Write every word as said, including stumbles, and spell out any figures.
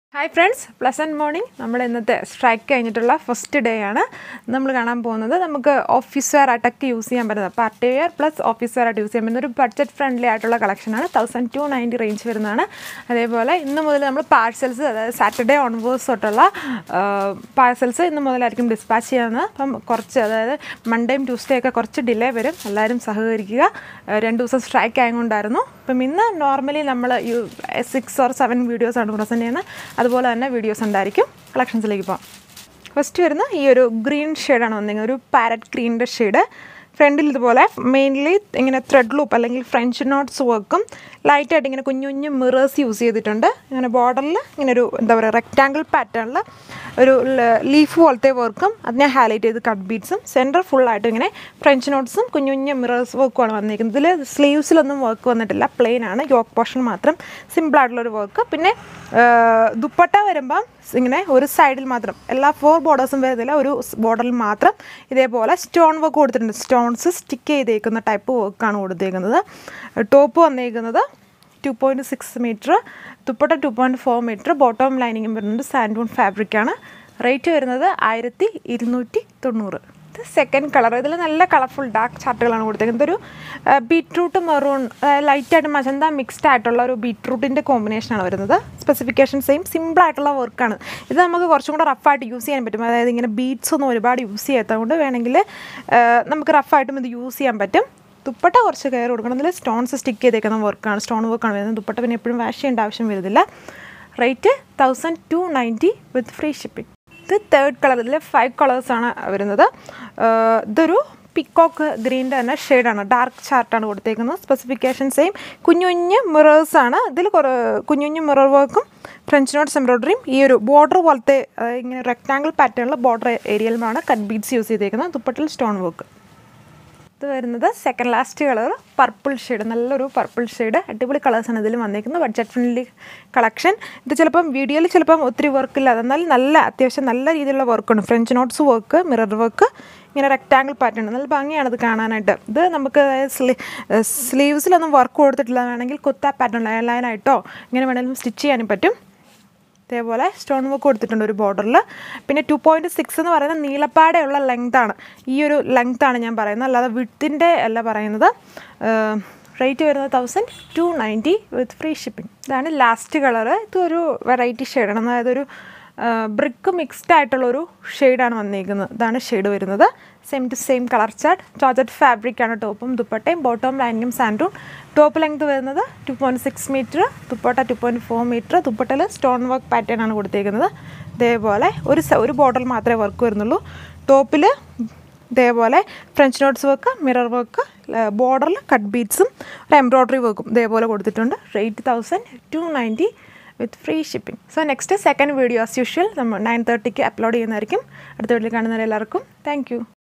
Hi friends, pleasant morning. നമ്മൾ ഇന്നത്തെ strike കഴിഞ്ഞിട്ടുള്ള ഫസ്റ്റ് ഡേ ആണ് നമ്മൾ കാണാൻ പോകുന്നത്. നമുക്ക് ഓഫീസ് വെയർ ആയിട്ടൊക്കെ യൂസ് ചെയ്യാൻ പറ്റുന്ന party wear plus office wear ആയിട്ട് യൂസ് ചെയ്യാൻ പറ്റുന്ന ഒരു ബഡ്ജറ്റ് ഫ്രണ്ട്ലി ആയിട്ടുള്ള കളക്ഷനാണ്. തൗസൻഡ് ടു നയൻറ്റി റേഞ്ച് വരുന്നതാണ്. അതേപോലെ ഇന്ന് മുതൽ നമ്മൾ പാഴ്സൽസ്, അതായത് സാറ്റർഡേ ഓൺവേഴ്സ് തൊട്ടുള്ള പാഴ്സൽസ് ഇന്ന് മുതലായിരിക്കും ഡിസ്പാച്ച് ചെയ്യുന്നത്. അപ്പം കുറച്ച്, അതായത് മൺഡേയും ട്യൂസ്ഡേ ഒക്കെ കുറച്ച് ഡിലേ വരും. എല്ലാവരും സഹകരിക്കുക. രണ്ട് ദിവസം സ്ട്രൈക്ക് ആയതുകൊണ്ടായിരുന്നു. അപ്പം ഇന്ന് നോർമലി നമ്മൾ സിക്സ് ഓർ സെവൻ വീഡിയോസാണ് പ്രസൻറ്റ് ചെയ്യുന്നത്. അതുപോലെ തന്നെ വീഡിയോസ് ഉണ്ടായിരിക്കും. കളക്ഷൻസിലേക്ക് പോകാം. ഫസ്റ്റ് വരുന്ന ഈ ഒരു ഗ്രീൻ ഷെയ്ഡാണ് വന്നിരിക്കുന്നത്, ഒരു പാരറ്റ് ഗ്രീനിൻ്റെ ഷെയ്ഡ്. ഫ്രണ്ടിൽ ഇതുപോലെ മെയിൻലി ഇങ്ങനെ ത്രെഡ് ലൂപ്പ് അല്ലെങ്കിൽ ഫ്രഞ്ച് നോട്ട്സ് വർക്കും ലൈറ്റായിട്ട് ഇങ്ങനെ കുഞ്ഞു കുഞ്ഞു മിറേഴ്സ് യൂസ് ചെയ്തിട്ടുണ്ട്. ഇങ്ങനെ ബോർഡറിൽ ഇങ്ങനെ ഒരു എന്താ പറയുക റെക്റ്റാങ്കിൾ പാറ്റേണിൽ ഒരു ലീഫ് പോലത്തെ വർക്കും അതിനെ ഹൈലൈറ്റ് ചെയ്ത് കട്ട് ബീഡ്സും സെൻറ്റർ ഫുള്ളായിട്ട് ഇങ്ങനെ ഫ്രഞ്ച് നോട്ട്സും കുഞ്ഞു കുഞ്ഞു മിറേഴ്സ് വർക്കുമാണ് വന്നിരിക്കുന്നത്. ഇതിൽ സ്ലീവ്സിലൊന്നും വർക്ക് വന്നിട്ടില്ല, പ്ലെയിൻ ആണ്, യോക്ക് പോർഷൻ മാത്രം സിമ്പിളായിട്ടുള്ളൊരു വർക്ക്. പിന്നെ ദുപ്പട്ട വരുമ്പം ഇങ്ങനെ ഒരു സൈഡിൽ മാത്രം, എല്ലാ ഫോർ ബോർഡേഴ്സും വരുന്നില്ല, ഒരു ബോർഡറിൽ മാത്രം ഇതേപോലെ സ്റ്റോൺ വർക്ക് കൊടുത്തിട്ടുണ്ട്. സ്റ്റോൺസ് സ്റ്റിക്ക് ചെയ്തേക്കുന്ന ടൈപ്പ് വർക്കാണ് കൊടുത്തേക്കുന്നത്. ടോപ്പ് വന്നേക്കുന്നത് two point six metre, dupatta two point four metre, bottom ലൈനിങ്ങും വരുന്നത് സാൻഡൂൺ ഫാബ്രിക്കാണ്. റേറ്റ് വരുന്നത് ആയിരത്തി ഇരുന്നൂറ്റി തൊണ്ണൂറ്. ഇത് സെക്കൻഡ് കളർ. ഇതിൽ നല്ല കളർഫുൾ ഡാർക്ക് ചാർട്ടുകളാണ് കൊടുത്തേക്കുന്നത്. ഒരു ബീട്രൂട്ട് മെറൂൺ, ലൈറ്റായിട്ട് മജന്ത മിക്സ്ഡ് ആയിട്ടുള്ള ഒരു ബീട്രൂട്ടിൻ്റെ കോമ്പിനേഷനാണ് വരുന്നത്. സ്പെസിഫിക്കേഷൻ സെയിം, സിമ്പിളായിട്ടുള്ള വർക്കാണ്. ഇത് നമുക്ക് കുറച്ചും കൂടെ റഫായിട്ട് യൂസ് ചെയ്യാൻ പറ്റും. അതായത് ഇങ്ങനെ ബീഡ്സ് ഒന്നും ഒരുപാട് യൂസ് ചെയ്യാത്തതുകൊണ്ട് വേണമെങ്കിൽ നമുക്ക് റഫായിട്ടും ഇത് യൂസ് ചെയ്യാൻ പറ്റും. ദുപ്പട്ട കുറച്ച് കെയർ കൊടുക്കണം. ഇതിൽ സ്റ്റോൺസ് സ്റ്റിക്ക് ചെയ്തേക്കുന്ന വർക്കാണ്, സ്റ്റോൺ വർക്കാണ് വരുന്നത്. ദുപ്പട്ട പിന്നെ എപ്പോഴും വാഷ് ചെയ്യേണ്ട ആവശ്യം വരുന്നില്ല. Rate thousand two ninety with free shipping. ഇത് തേർഡ് കളർ. ഇതിൽ ഫൈവ് കളേഴ്സാണ് വരുന്നത്. ഇതൊരു പിക്കോക്ക് ഗ്രീൻ്റെ തന്നെ ഷെയ്ഡാണ്, ഡാർക്ക് ചാർട്ടാണ് കൊടുത്തേക്കുന്നത്. സ്പെസിഫിക്കേഷൻ സെയിം, കുഞ്ഞു കുഞ്ഞ് മിറേഴ്സാണ്. ഇതിൽ കുറേ കുഞ്ഞു കുഞ്ഞു മിറർ വർക്കും ഫ്രഞ്ച് നോട്ട്സ് എംബ്രോയ്ഡറിയും ഈ ഒരു ബോർഡർ പോലത്തെ ഇങ്ങനെ റെക്റ്റാങ്കിൾ പാറ്റേണിൽ ബോർഡർ ഏരിയയിലുമാണ് കട്ട് ബീഡ്സ് യൂസ് ചെയ്തേക്കുന്നത്. ദുപ്പട്ടിൽ സ്റ്റോൺ വർക്ക്. ഇത് വരുന്നത് second last colour, purple shade, നല്ലൊരു പർപ്പിൾ ഷെയ്ഡ്. അടിപൊളി കളേഴ്സാണ് ഇതിൽ വന്നിരിക്കുന്നത്. Budget friendly collection. ഇത് ചിലപ്പം വീഡിയോയിൽ ചിലപ്പം ഒത്തിരി വർക്കില്ല, എന്നാൽ നല്ല അത്യാവശ്യം നല്ല രീതിയിലുള്ള വർക്കുണ്ട്. French knots work, mirror work, ഇങ്ങനെ റെക്റ്റാങ്കിൾ പാറ്റേൺ, നല്ല ഭംഗിയാണ് ഇത് കാണാനായിട്ട്. ഇത് നമുക്ക് സ്ലീ സ്ലീവ്സിലൊന്നും വർക്ക് കൊടുത്തിട്ടില്ല, വേണമെങ്കിൽ കുത്ത പാറ്റേൺ ലൈനായിട്ടോ ഇങ്ങനെ വേണമെങ്കിലും സ്റ്റിച്ച് ചെയ്യാനും പറ്റും. അതേപോലെ സ്റ്റോൺ വർക്ക് കൊടുത്തിട്ടുണ്ട് ഒരു ബോർഡറിൽ. പിന്നെ ടു പോയിൻറ്റ് സിക്സ് എന്ന് പറയുന്നത് നീളപ്പാടെയുള്ള ലെങ്താണ്. ഈ ഒരു ലെങ്ത്താണ് ഞാൻ പറയുന്നത്, അല്ലാതെ വിഡ്ത്തിൻ്റെ അല്ല പറയുന്നത്. റേറ്റ് വരുന്നത് thousand two ninety with free shipping. ഇതാണ് ലാസ്റ്റ് കളറ്. ഇതൊരു വെറൈറ്റി ഷെയ്ഡാണ്, അതായത് ഒരു ബ്രിക്ക് മിക്സ്ഡ് ആയിട്ടുള്ളൊരു ഷെയ്ഡാണ് വന്നിരിക്കുന്നത്. ഇതാണ് ഷെയ്ഡ് വരുന്നത്. Same to same colour chart. Georgette ഫാബ്രിക്കാണ് ടോപ്പും ദുപ്പട്ടയും, ബോട്ടം ലൈനിങ്ങും സാൻഡൂൺ. ടോപ്പ് ലെങ്ത് വരുന്നത് two point six metre, dupatta two point four metre. ദുപ്പട്ടയിൽ സ്റ്റോൺ വർക്ക് പാറ്റേൺ ആണ് കൊടുത്തേക്കുന്നത്. ഇതേപോലെ ഒരു ഒരു ബോർഡറിൽ മാത്രമേ വർക്ക് വരുന്നുള്ളൂ. ടോപ്പിൽ ഇതേപോലെ French knots work, mirror work, ബോർഡറിൽ കട്ട് ബീഡ്സും ഒരു എംബ്രോയ്ഡറി വർക്കും ഇതേപോലെ കൊടുത്തിട്ടുണ്ട്. Rate thousand two ninety with free shipping. So next second video as usual നമ്മൾ നയൻ തേർട്ടിക്ക് അപ്ലോഡ് ചെയ്യുന്നതായിരിക്കും. അടുത്ത വീട്ടിൽ കാണുന്നവരെല്ലാവർക്കും താങ്ക് യു.